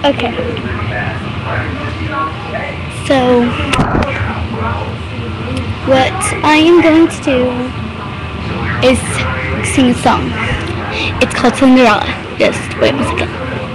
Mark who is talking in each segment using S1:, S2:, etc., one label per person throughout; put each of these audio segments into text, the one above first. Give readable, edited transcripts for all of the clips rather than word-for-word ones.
S1: Okay. So, what I am going to do is sing a song. It's called Cinderella. Just wait a second.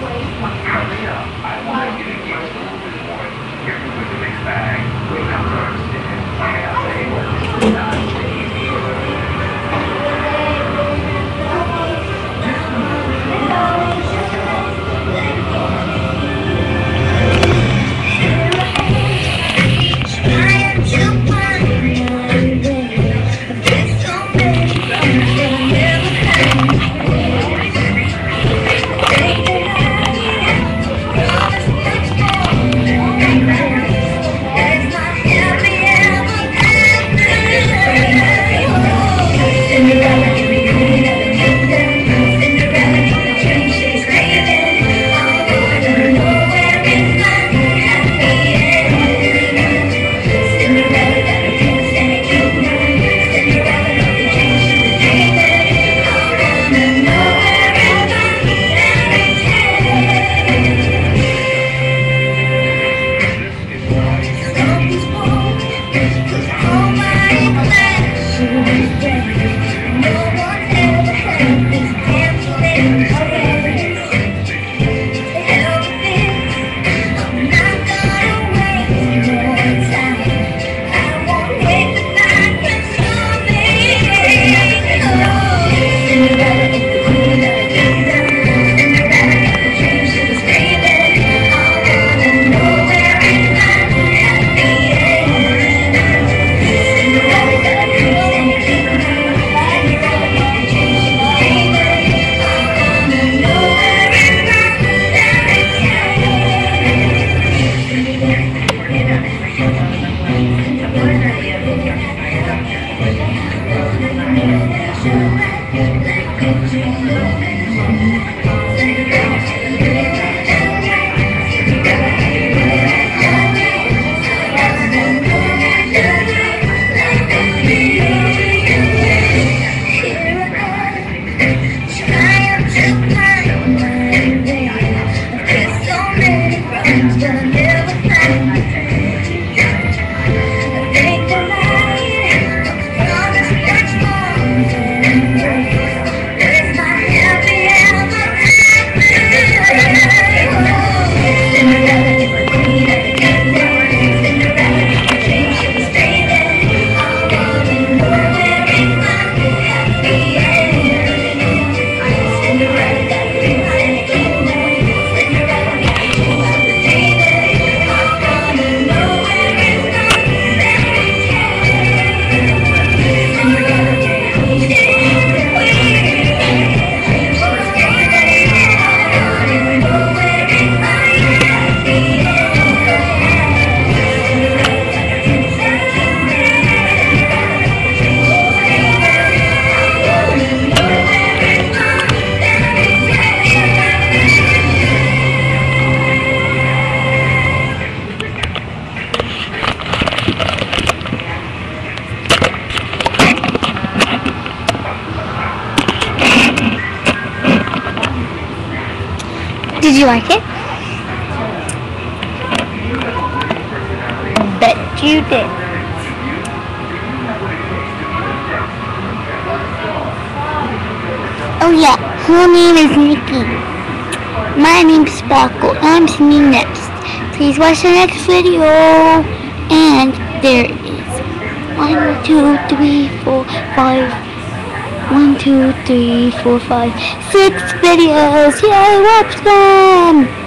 S1: Did you like it? Bet you did. Oh yeah, her name is Nikki. My name's Sparkle. I'm singing next. Please watch the next video. And there is 1, 2, 3, 4, 5. 1, 2, 3, 4, 5, 6 videos. Yay, watch them!